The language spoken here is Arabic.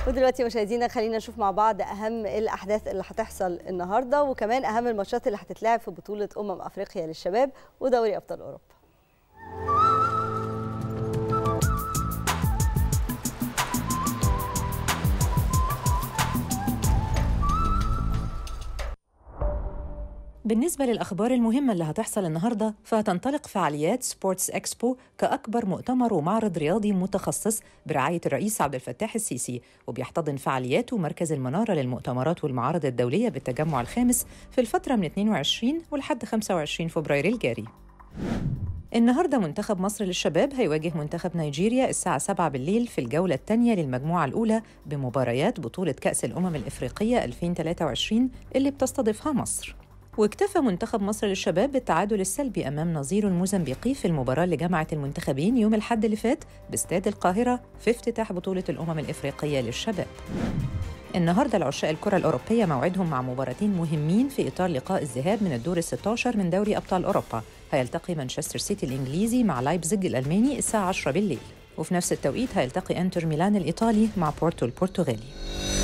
ودلوقتي مشاهدينا خلينا نشوف مع بعض أهم الأحداث اللي هتحصل النهاردة، وكمان أهم الماتشات اللي هتتلعب في بطولة أفريقيا للشباب ودوري أبطال أوروبا. بالنسبة للأخبار المهمة اللي هتحصل النهاردة، فهتنطلق فعاليات سبورتس إكسبو كأكبر مؤتمر ومعرض رياضي متخصص برعاية الرئيس عبد الفتاح السيسي، وبيحتضن فعالياته مركز المنارة للمؤتمرات والمعارض الدولية بالتجمع الخامس في الفترة من 22 ولحد 25 فبراير الجاري. النهاردة منتخب مصر للشباب هيواجه منتخب نيجيريا الساعة 7 بالليل في الجولة الثانية للمجموعة الأولى بمباريات بطولة كأس الأمم الإفريقية 2023 اللي بتستضيفها مصر. واكتفى منتخب مصر للشباب بالتعادل السلبي أمام نظيره الموزمبيقي في المباراة اللي جمعت المنتخبين يوم الأحد اللي فات باستاد القاهرة في افتتاح بطولة الأمم الإفريقية للشباب. النهاردة العشاق الكرة الأوروبية موعدهم مع مباراتين مهمين في إطار لقاء الذهاب من الدور ال16 من دوري أبطال أوروبا. هيلتقي مانشستر سيتي الإنجليزي مع لايبزيج الألماني الساعة 10 بالليل، وفي نفس التوقيت هيلتقي إنتر ميلان الإيطالي مع بورتو البرتغالي.